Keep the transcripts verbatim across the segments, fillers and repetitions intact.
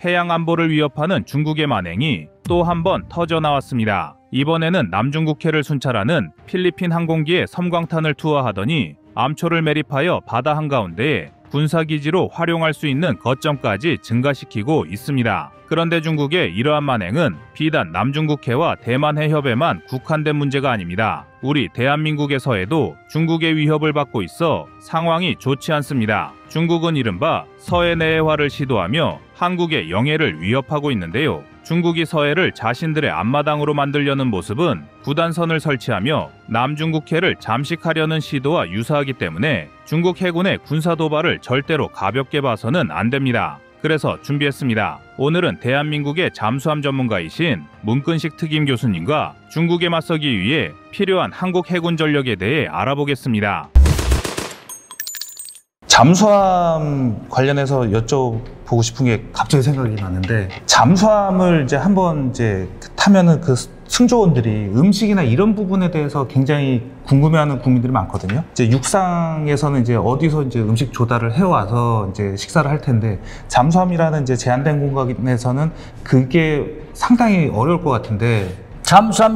해양 안보를 위협하는 중국의 만행이 또 한 번 터져 나왔습니다. 이번에는 남중국해를 순찰하는 필리핀 항공기에 섬광탄을 투하하더니 암초를 매립하여 바다 한가운데에 군사기지로 활용할 수 있는 거점까지 증가시키고 있습니다. 그런데 중국의 이러한 만행은 비단 남중국해와 대만 해협에만 국한된 문제가 아닙니다. 우리 대한민국에서에도 중국의 위협을 받고 있어 상황이 좋지 않습니다. 중국은 이른바 서해 내해화를 시도하며 한국의 영해를 위협하고 있는데요. 중국이 서해를 자신들의 앞마당으로 만들려는 모습은 구단선을 설치하며 남중국해를 잠식하려는 시도와 유사하기 때문에 중국 해군의 군사 도발을 절대로 가볍게 봐서는 안 됩니다. 그래서 준비했습니다. 오늘은 대한민국의 잠수함 전문가이신 문근식 특임 교수님과 중국에 맞서기 위해 필요한 한국 해군 전력에 대해 알아보겠습니다. 잠수함 관련해서 여쭤보고 싶은 게 갑자기 생각이 나는데, 잠수함을 이제 한번 이제 타면은 그 승조원들이 음식이나 이런 부분에 대해서 굉장히 궁금해하는 국민들이 많거든요. 이제 육상에서는 이제 어디서 이제 음식 조달을 해와서 이제 식사를 할 텐데, 잠수함이라는 이제 제한된 공간에서는 그게 상당히 어려울 것 같은데. 잠수함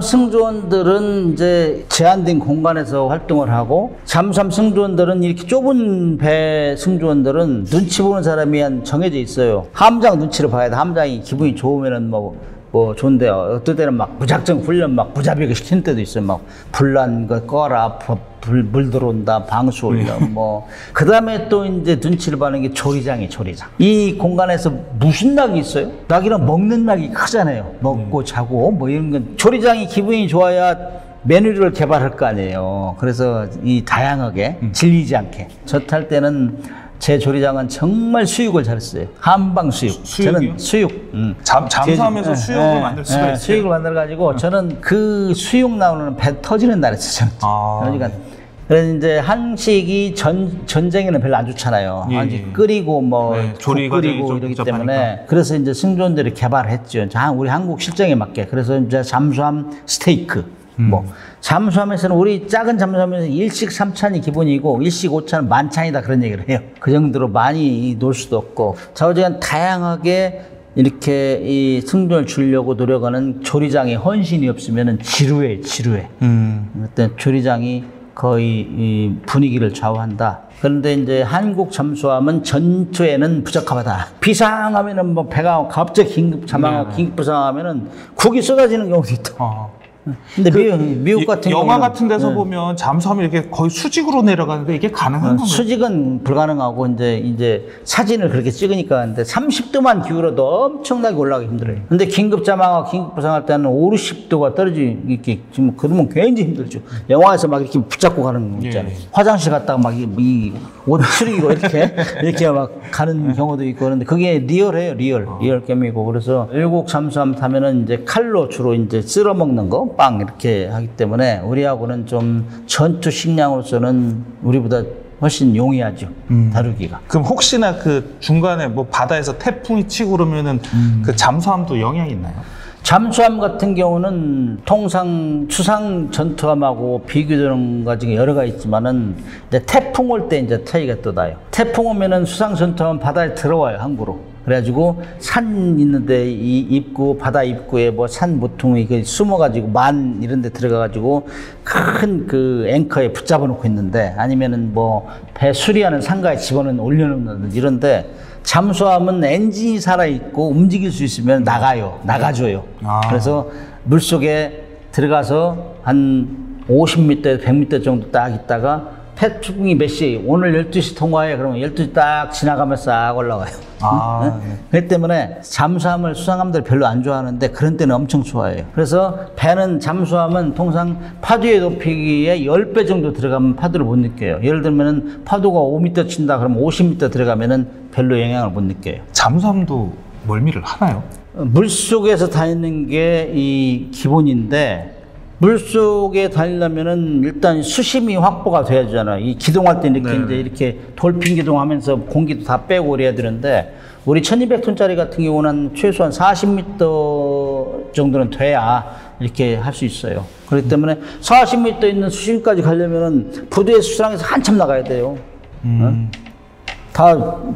승조원들은 이제 제한된 공간에서 활동을 하고, 잠수함 승조원들은 이렇게 좁은 배 승조원들은 눈치 보는 사람이 한 정해져 있어요. 함장 눈치를 봐야 돼. 함장이 기분이 좋으면은 뭐, 뭐 좋은데, 어떨 때는 막 무작정 훈련 막 무자비하게 시키는 때도 있어요. 막 불난 거 꺼라, 불, 물 들어온다, 방수 올려, 뭐. 그 다음에 또 이제 눈치를 봐는 게 조리장이 조리장. 이 공간에서 무슨 낙이 있어요? 낙이랑 먹는 낙이 크잖아요. 먹고 자고 뭐 이런 건. 조리장이 기분이 좋아야 메뉴를 개발할 거 아니에요. 그래서 이 다양하게 질리지 않게. 저 탈 때는 제 조리장은 정말 수육을 잘했어요. 한방 수육. 수, 수육이요? 저는 수육. 음. 잠, 잠수하면서 제, 수육을 에, 만들 수가 에, 있어요? 수육을 만들어가지고 음. 저는 그 수육 나오는 배 터지는 날에 쓰죠. 아, 그러니까. 네. 그래서 이제 한식이 전, 전쟁에는 별로 안 좋잖아요. 예, 한식 예. 끓이고 뭐 네, 조리 끓이고 이러기 복잡하니까. 때문에, 그래서 이제 승조원들이 개발했죠. 우리 한국 실정에 맞게. 그래서 이제 잠수함 스테이크. 음. 뭐 잠수함에서는, 우리 작은 잠수함에서 일식 삼찬이 기본이고 일식 오찬은 만찬이다, 그런 얘기를 해요. 그 정도로 많이 놀 수도 없고, 좌우지간 다양하게 이렇게 이 승조를 주려고 노력하는 조리장의 헌신이 없으면은 지루해, 지루해. 음. 그때 조리장이 거의 이 분위기를 좌우한다. 그런데 이제 한국 잠수함은 전투에는 부적합하다. 비상하면은 뭐 배가 갑자기 긴급 자망하고 네. 긴급 부상하면은 국이 쏟아지는 경우도 있다. 어. 근데 그 미국, 미국 같은 영화 경우는 같은 데서 네. 보면 잠수함이 이렇게 거의 수직으로 내려가는데 이게 가능한 건가요? 수직은 불가능하고, 이제 이제 사진을 그렇게 찍으니까. 근데 삼십 도만 기울어도 엄청나게 올라가기 힘들어요. 근데 긴급 자망하고 긴급 부상할 때는 오십 도가 떨어지, 이렇게 지금 그러면 굉장히 힘들죠. 영화에서 막 이렇게 붙잡고 가는 거 있잖아요. 예. 화장실 갔다가 막 이 옷 추리고 이렇게 이렇게 막 가는 경우도 있고, 그런데 그게 리얼해요, 리얼. 어. 리얼 게임이고. 그래서 일국 잠수함 타면은 이제 칼로 주로 이제 쓸어 먹는 거, 빵 이렇게 하기 때문에 우리하고는 좀 전투 식량으로서는 우리보다 훨씬 용이하죠. 음. 다루기가. 그럼 혹시나 그 중간에 뭐 바다에서 태풍이 치고 그러면은 음. 그 잠수함도 영향이 있나요? 잠수함 같은 경우는 통상 추상 전투함하고 비교되는 가지고 여러 가지 있지만은, 이제 태풍 올 때 이제 차이가 또 나요. 태풍 오면은 수상 전투함은 바다에 들어와요, 항구로. 그래가지고 산 있는데 이 입구, 바다 입구에 뭐 산 모퉁이 그 숨어가지고 만 이런 데 들어가가지고 큰 그 앵커에 붙잡아 놓고 있는데, 아니면은 뭐 배 수리하는 상가에 집어넣는 올려놓는 이런데, 잠수함은 엔진이 살아있고 움직일 수 있으면 나가요. 나가줘요. 아. 그래서 물속에 들어가서 한 오십 미터, 백 미터 정도 딱 있다가, 태풍이 몇 시, 오늘 열두 시 통과해. 그러면 열두 시 딱 지나가면 싹 올라가요. 아, 네? 네. 그렇기 때문에 잠수함을 수상함들 별로 안 좋아하는데, 그런 때는 엄청 좋아해요. 그래서 배는, 잠수함은 통상 파도의 높이에 십 배 정도 들어가면 파도를 못 느껴요. 예를 들면은 파도가 오 미터 친다 그러면 오십 미터 들어가면은 별로 영향을 못 느껴요. 잠수함도 멀미를 하나요? 물속에서 다니는 게 이 기본인데, 물속에 다니려면은 일단 수심이 확보가 돼야 되잖아요. 이 기동할 때 이렇게, 네. 이제 이렇게 돌핀 기동하면서 공기도 다 빼고 그래야 되는데, 우리 천이백 톤짜리 같은 경우는 최소한 사십 미터 정도는 돼야 이렇게 할 수 있어요. 그렇기 때문에 사십 미터 있는 수심까지 가려면은 부두의 수상에서 한참 나가야 돼요. 음. 어? 다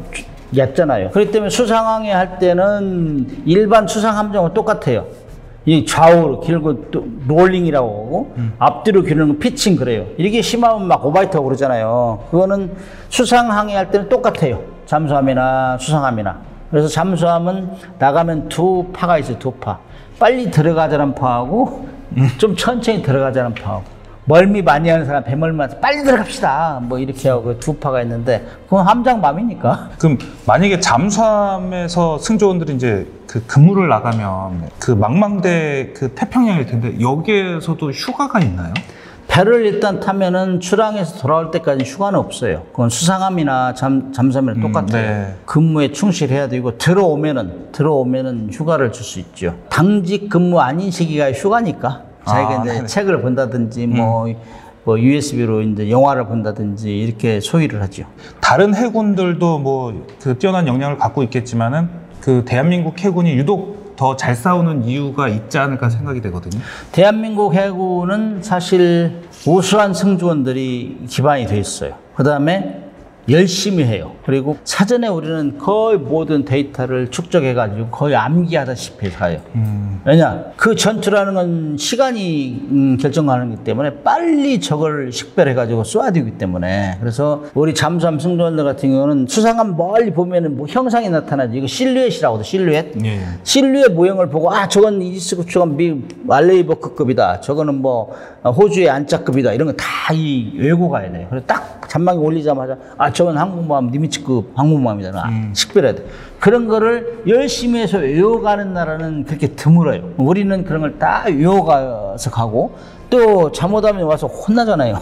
얇잖아요. 그렇기 때문에 수상항해 할 때는 일반 수상 함정은 똑같아요. 이 좌우로 길고 또 롤링이라고 하고 음. 앞뒤로 기르는 건 피칭 그래요. 이게 심하면 막 오바이트하고 그러잖아요. 그거는 수상항해 할 때는 똑같아요. 잠수함이나 수상함이나. 그래서 잠수함은 나가면 두 파가 있어요. 두 파. 빨리 들어가자는 파하고 음. 좀 천천히 들어가자는 파하고. 멀미 많이 하는 사람 배멀미한테 빨리 들어갑시다 뭐 이렇게 하고 두 파가 있는데 그건 함장맘이니까. 그럼 만약에 잠수함에서 승조원들이 이제 그 근무를 나가면 그 망망대 그 태평양일 텐데 여기에서도 휴가가 있나요? 배를 일단 타면은 출항해서 돌아올 때까지 휴가는 없어요. 그건 수상함이나 잠, 잠수함이랑 음, 똑같아요. 네. 근무에 충실해야 되고 들어오면은 들어오면은 휴가를 줄 수 있죠. 당직 근무 아닌 시기가 휴가니까. 자기가 아, 이제 네네. 책을 본다든지 뭐, 음. 뭐 유에스비로 이제 영화를 본다든지 이렇게 소위를 하죠. 다른 해군들도 뭐 그 뛰어난 역량을 갖고 있겠지만은 그 대한민국 해군이 유독 더 잘 싸우는 이유가 있지 않을까 생각이 되거든요. 대한민국 해군은 사실 우수한 승조원들이 기반이 돼 있어요. 그 다음에 열심히 해요. 그리고 사전에 우리는 거의 모든 데이터를 축적해가지고 거의 암기하다시피 가요. 음. 왜냐? 그 전투라는 건 시간이 음, 결정하는 거기 때문에 빨리 저걸 식별해가지고 쏘아야 되기 때문에. 그래서 우리 잠수함 승조원들 같은 경우는 수상함 멀리 보면은 뭐 형상이 나타나지. 이거 실루엣이라고 하죠. 실루엣. 예. 실루엣 모형을 보고 아 저건 이지스급, 저건 미 말레이버크급이다. 저거는 뭐 호주의 안짝급이다. 이런 거 다 이 외고 가야 돼요. 그래서 딱 잔망이 올리자마자 아 저건 항공모함 니미츠급 항공모함이다. 음. 식별해야 돼. 그런 거를 열심히 해서 외워가는 나라는 그렇게 드물어요. 우리는 그런 걸 다 외워가서 가고 또 잘못하면 와서 혼나잖아요.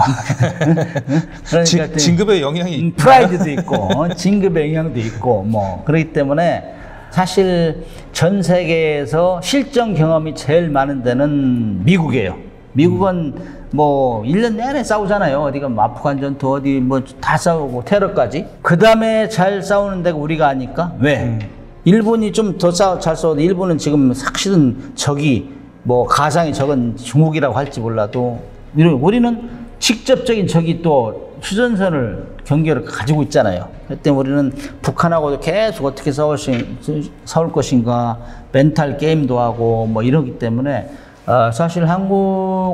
그러니까 지, 진급의 영향이 음, 프라이드도 있고 어, 진급의 영향도 있고 뭐 그렇기 때문에 사실 전 세계에서 실전 경험이 제일 많은 데는 미국이에요. 미국은 음. 뭐 일 년 내내 싸우잖아요. 어디가 뭐 아프간 전투 어디 뭐 다 싸우고 테러까지. 그 다음에 잘 싸우는 데가 우리가 아니까 왜? 음. 일본이 좀 더 잘 싸워도 일본은 지금 사실은 적이 뭐 가상의 적은 중국이라고 할지 몰라도 우리는 직접적인 적이 또 휴전선을 경계를 가지고 있잖아요. 그때 우리는 북한하고도 계속 어떻게 싸울, 싸울 것인가 멘탈 게임도 하고 뭐 이러기 때문에 어, 사실 한국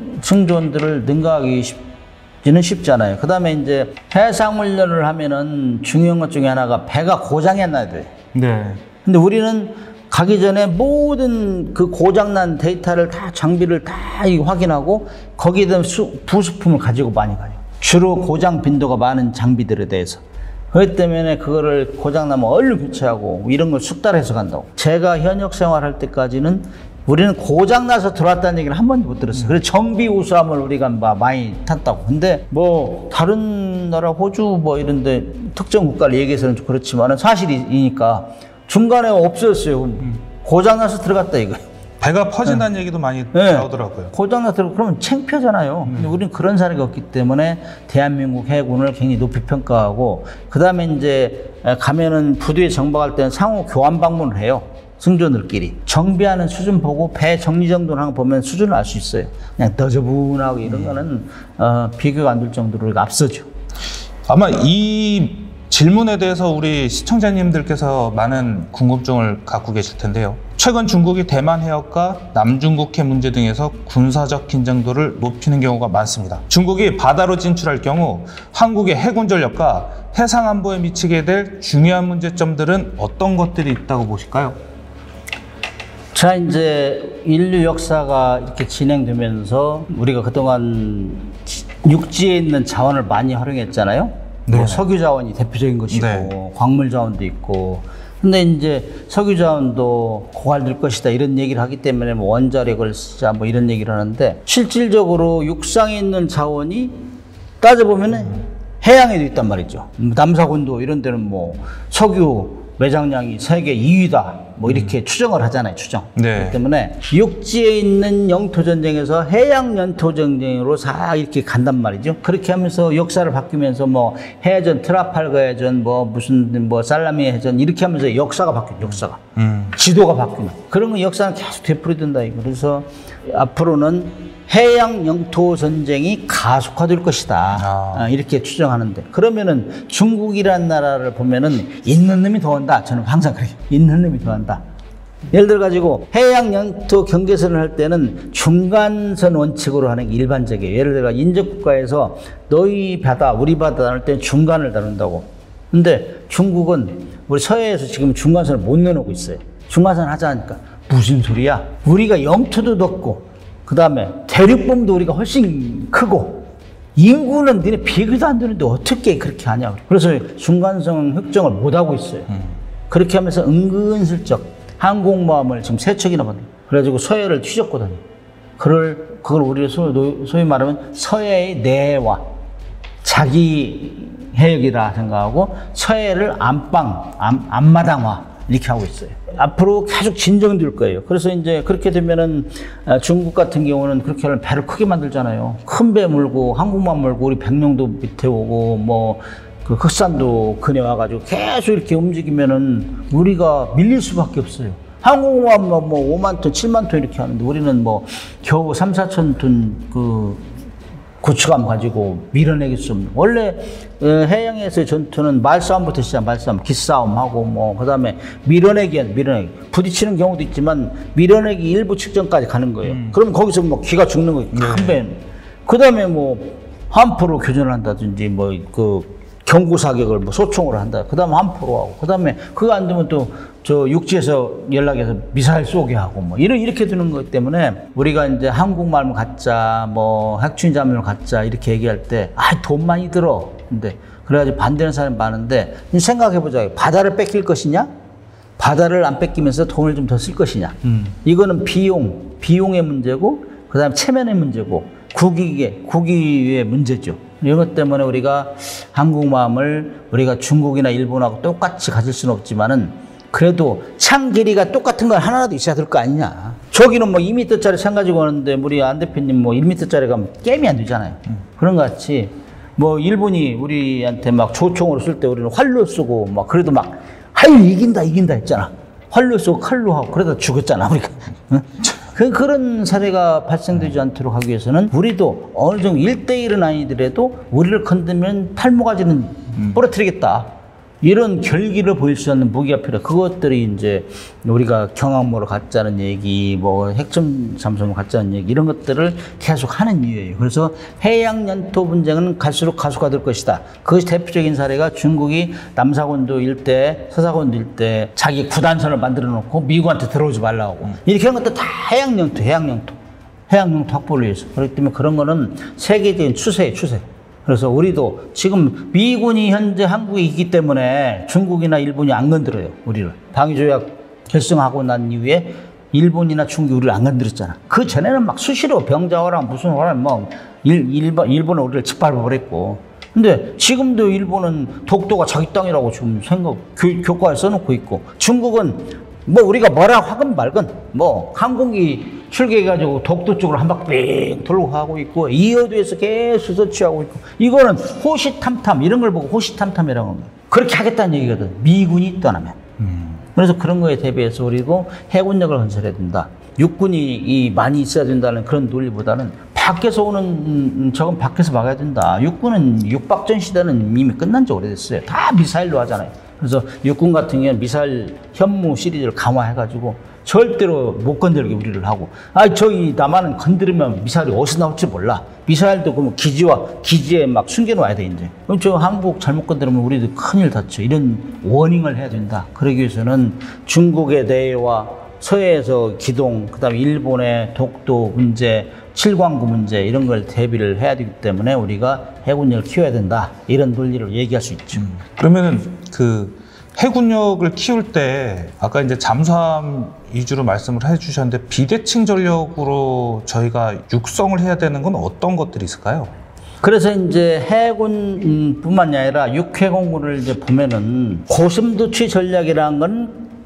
승조원들을 능가하기 쉽지는 쉽잖아요. 그 다음에 이제 해상훈련을 하면은 중요한 것 중에 하나가 배가 고장이 안 나야 돼. 네. 근데 우리는 가기 전에 모든 그 고장난 데이터를 다 장비를 다 확인하고 거기에 대한 수, 부수품을 가지고 많이 가요. 주로 고장 빈도가 많은 장비들에 대해서. 그렇기 때문에 그거를 고장나면 얼른 교체하고 이런 걸 숙달해서 간다고. 제가 현역 생활할 때까지는 우리는 고장나서 들어왔다는 얘기를 한 번도 못 들었어요. 그래서 정비 우수함을 우리가 많이 탔다고. 근데 뭐 다른 나라 호주 뭐 이런데 특정 국가를 얘기해서는 좀 그렇지만은 사실이니까 중간에 없어졌어요. 음. 고장나서 들어갔다 이거. 배가 퍼진다는 네. 얘기도 많이 네. 나오더라고요. 고장나서 들어 그러면 창피하잖아요. 음. 근데 우리는 그런 사례가 없기 때문에 대한민국 해군을 굉장히 높이 평가하고 그 다음에 이제 가면은 부두에 정박할 때는 상호 교환 방문을 해요. 승조원들끼리 정비하는 수준 보고 배 정리정돈을 하는 거 보면 수준을 알 수 있어요. 그냥 너저분하고 이런 음. 거는 어, 비교가 안 될 정도로 앞서죠. 아마 이 질문에 대해서 우리 시청자님들께서 많은 궁금증을 갖고 계실 텐데요. 최근 중국이 대만 해역과 남중국해 문제 등에서 군사적 긴장도를 높이는 경우가 많습니다. 중국이 바다로 진출할 경우 한국의 해군 전력과 해상 안보에 미치게 될 중요한 문제점들은 어떤 것들이 있다고 보실까요? 자, 이제 인류 역사가 이렇게 진행되면서 우리가 그동안 육지에 있는 자원을 많이 활용했잖아요. 뭐 석유 자원이 대표적인 것이고 네. 광물 자원도 있고. 근데 이제 석유 자원도 고갈될 것이다 이런 얘기를 하기 때문에 뭐 원자력을 쓰자 뭐 이런 얘기를 하는데 실질적으로 육상에 있는 자원이 따져보면은 해양에도 있단 말이죠. 남사군도 이런 데는 뭐 석유 매장량이 세계 이 위다. 뭐 이렇게 추정을 하잖아요. 추정. 네. 그렇기 때문에 육지에 있는 영토 전쟁에서 해양 영토 전쟁으로 싹 이렇게 간단 말이죠. 그렇게 하면서 역사를 바뀌면서 뭐 해전, 트라팔가 해전, 뭐 무슨 뭐 살라미 해전 이렇게 하면서 역사가 바뀌는 역사가 음. 지도가 바뀌는 그런 거 역사는 계속 되풀이된다 이거. 그래서 앞으로는 해양 영토 전쟁이 가속화될 것이다. 아. 아, 이렇게 추정하는데 그러면은 중국이라는 나라를 보면은 있는 놈이 더한다. 저는 항상 그래요. 있는 놈이 더한다. 예를 들어 가지고 해양 영토 경계선을 할 때는 중간선 원칙으로 하는 게 일반적이에요. 예를 들어 인접국가에서 너희 바다, 우리 바다 나눌 때는 중간을 다룬다고. 근데 중국은 우리 서해에서 지금 중간선을 못 내놓고 있어요. 중간선 하자 하니까 무슨 소리야? 우리가 영토도 넓고 그 다음에 대륙범도 우리가 훨씬 크고 인구는 니네 비교도 안 되는데 어떻게 그렇게 하냐. 그래서 중간선 획정을 못하고 있어요. 음. 그렇게 하면서 은근슬쩍 항공모함을 지금 세 척이나 받는 그래가지고 서해를 뒤졌거든요. 그걸, 그걸 우리 소위, 소위 말하면 서해의 내와 자기 해역이라 생각하고 서해를 안방, 안, 앞마당화 이렇게 하고 있어요. 앞으로 계속 진정될 거예요. 그래서 이제 그렇게 되면은 중국 같은 경우는 그렇게 하면 배를 크게 만들잖아요. 큰 배 몰고 항공모함 몰고 우리 백령도 밑에 오고 뭐 그 흑산도 근해 와가지고 계속 이렇게 움직이면은 우리가 밀릴 수밖에 없어요. 항공모함 뭐 오만 톤, 칠만 톤 이렇게 하는데 우리는 뭐 겨우 삼, 사천 톤 그 고추감 가지고 밀어내길 수 없는. 원래 해양에서의 전투는 말싸움부터 시작, 말싸움, 기싸움하고 뭐 그다음에 밀어내기, 밀어내기. 부딪히는 경우도 있지만 밀어내기 일부 측정까지 가는 거예요. 음. 그럼 거기서 뭐 기가 죽는 거예요. 큰 배. 그다음에 뭐 함포로 교전을 한다든지 뭐 그 경고 사격을 뭐 소총으로 한다. 그다음에 함포로 하고. 그다음에 그거 안 되면 또 저 육지에서 연락해서 미사일 쏘게 하고 뭐 이런 이렇게 되는 것 때문에 우리가 이제 한국말을 갖자 뭐 핵추진 잠수함을 갖자 이렇게 얘기할 때 아 돈 많이 들어. 근데 그래가지고 반대하는 사람이 많은데 생각해보자. 바다를 뺏길 것이냐? 바다를 안 뺏기면서 돈을 좀 더 쓸 것이냐? 음. 이거는 비용, 비용의 문제고 그다음에 체면의 문제고 국익의 국익의 문제죠. 이런 것 때문에 우리가 한국마음을 우리가 중국이나 일본하고 똑같이 가질 수는 없지만은 그래도 창 길이가 똑같은 건 하나라도 있어야 될 거 아니냐. 저기는 뭐 이 미터짜리 창 가지고 오는데 우리 안 대표님 뭐 일 미터짜리 가면 게임이 안 되잖아요. 음. 그런 것 같이 뭐 일본이 우리한테 막 조총으로 쓸 때 우리는 활로 쓰고 막 그래도 막 아유 이긴다 이긴다 했잖아. 활로 쓰고 칼로 하고 그러다 죽었잖아 우리가. 응? 그, 그런 사례가 발생되지 않도록 하기 위해서는 우리도 어느 정도 일 대 일은 아니더라도 우리를 건드면 탈모가지는 음. 부러뜨리겠다. 이런 결기를 보일 수 있는 무기가 필요해. 그것들이 이제 우리가 경항모를 갖자는 얘기, 뭐 핵전 잠수함을 갖자는 얘기, 이런 것들을 계속 하는 이유예요. 그래서 해양 연토 분쟁은 갈수록 가속화될 것이다. 그것이 대표적인 사례가 중국이 남사곤도 일대, 서사곤도 일대 자기 구단선을 만들어 놓고 미국한테 들어오지 말라고. 음. 이렇게 하는 것도 다 해양 연토, 해양 연토, 해양 연토 확보를 위해서. 그렇기 때문에 그런 거는 세계적인 추세예요, 추세. 그래서 우리도 지금 미군이 현재 한국에 있기 때문에 중국이나 일본이 안 건드려요, 우리를. 방위조약 결성하고 난 이후에 일본이나 중국이 우리를 안 건드렸잖아. 그 전에는 막 수시로 병자호랑 무슨 호랑 뭐 일, 일본, 일본은 우리를 짓밟아버렸고. 근데 지금도 일본은 독도가 자기 땅이라고 지금 생각, 교, 교과에 써놓고 있고. 중국은 뭐 우리가 뭐라 하건 말건 뭐 항공기 출격해가지고 독도 쪽으로 한 바퀴 뺑 돌고 가고 있고 이어도에서 계속 서치하고 있고 이거는 호시탐탐 이런 걸 보고 호시탐탐이라고 합니다. 그렇게 하겠다는 얘기거든. 미군이 떠나면. 음. 그래서 그런 거에 대비해서 우리도 해군력을 건설해야 된다. 육군이 이 많이 있어야 된다는 그런 논리보다는 밖에서 오는 음, 저건 밖에서 막아야 된다. 육군은 육박전 시대는 이미 끝난 지 오래됐어요. 다 미사일로 하잖아요. 그래서 육군 같은 경우는 미사일 현무 시리즈를 강화해가지고 절대로 못 건들게 우리를 하고 아 저기 남한은 건드리면 미사일이 어디서 나올지 몰라. 미사일도 그럼 기지와 기지에 막 숨겨놓아야 돼 이제. 그럼 저 한국 잘못 건드리면 우리도 큰일 다쳐. 이런 워닝을 해야 된다. 그러기 위해서는 중국의 내와 서해에서 기동, 그다음에 일본의 독도 문제, 칠광구 문제 이런 걸 대비를 해야 되기 때문에 우리가 해군력을 키워야 된다. 이런 논리를 얘기할 수 있죠. 음. 그러면은 그 해군력을 키울 때 아까 이제 잠수함 위주로 말씀을 해주셨는데 비대칭 전력으로 저희가 육성을 해야 되는 건 어떤 것들이 있을까요? 그래서 이제 해군뿐만이 아니라 육해공군을 이제 보면은 고심도취 전략이라는 건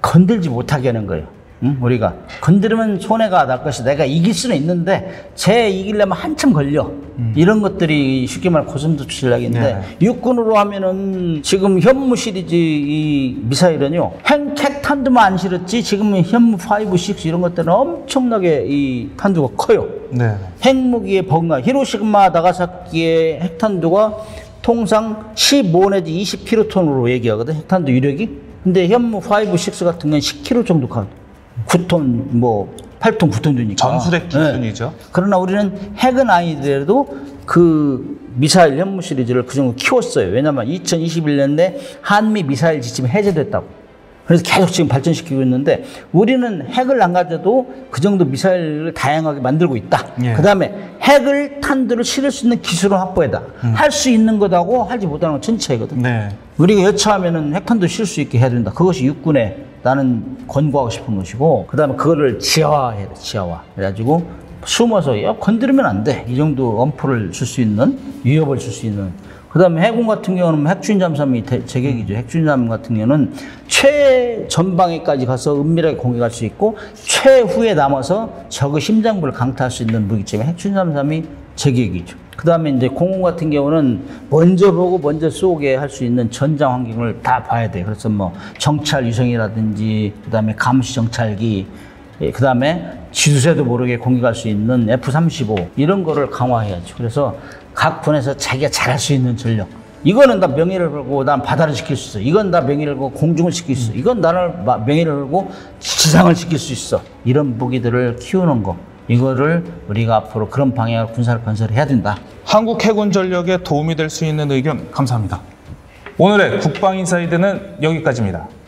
건들지 못하게 하는 거예요. 응? 우리가 건드리면 손해가 날 것이 내가 이길 수는 있는데 쟤 이기려면 한참 걸려. 음. 이런 것들이 쉽게 말해 고슴도치 전략인데 네. 육군으로 하면은 지금 현무 시리즈 이 미사일은요 핵, 핵탄두만 안 실었지 지금 현무 오, 육 이런 것들은 엄청나게 이 탄두가 커요. 네. 핵무기의 버그가 히로시마 나가사키의 핵탄두가 통상 십오 내지 이십 킬로톤으로 얘기하거든 핵탄두 유력이. 근데 현무 오, 육 같은 건 십 킬로그램 정도 가. 구 톤, 뭐, 팔 톤, 구 톤 되니까. 전술핵 기준이죠. 네. 그러나 우리는 핵은 아니더라도 그 미사일 현무 시리즈를 그 정도 키웠어요. 왜냐면 이천이십일 년에 한미 미사일 지침이 해제됐다고. 그래서 계속 지금 발전시키고 있는데 우리는 핵을 안 가져도 그 정도 미사일을 다양하게 만들고 있다. 예. 그 다음에 핵을 탄두를 실을 수 있는 기술을 확보해다. 음. 할 수 있는 것하고 하지 못하는 건 천차이거든. 네. 우리가 여차하면은 핵탄두 실 수 있게 해야 된다. 그것이 육군의 나는 권고하고 싶은 것이고, 그 다음에 그거를 지하화해야 돼, 지하화. 그래가지고 숨어서, 야, 건드리면 안 돼. 이 정도 엄포를 줄 수 있는, 위협을 줄 수 있는. 그 다음에 해군 같은 경우는 핵추진 잠수함이 제격이죠. 핵추진 잠수함 같은 경우는 최전방에까지 가서 은밀하게 공격할 수 있고, 최후에 남아서 적의 심장부를 강타할 수 있는 무기체면 핵추진 잠수함이 제격이죠. 그 다음에 이제 공군 같은 경우는 먼저 보고 먼저 쏘게 할 수 있는 전장 환경을 다 봐야 돼요. 그래서 뭐 정찰 유성이라든지 그 다음에 감시 정찰기 그 다음에 지도새도 모르게 공격할 수 있는 에프 삼십오 이런 거를 강화해야죠. 그래서 각 군에서 자기가 잘할 수 있는 전력. 이거는 나 명예를 걸고 난 바다를 지킬 수 있어. 이건 나 명예를 걸고 공중을 지킬 수 있어. 이건 나를 명예를 걸고 지상을 지킬 수 있어. 이런 무기들을 키우는 거. 이거를 우리가 앞으로 그런 방향으로 군사를 건설해야 된다. 한국 해군 전력에 도움이 될 수 있는 의견 감사합니다. 오늘의 국방인사이드는 여기까지입니다.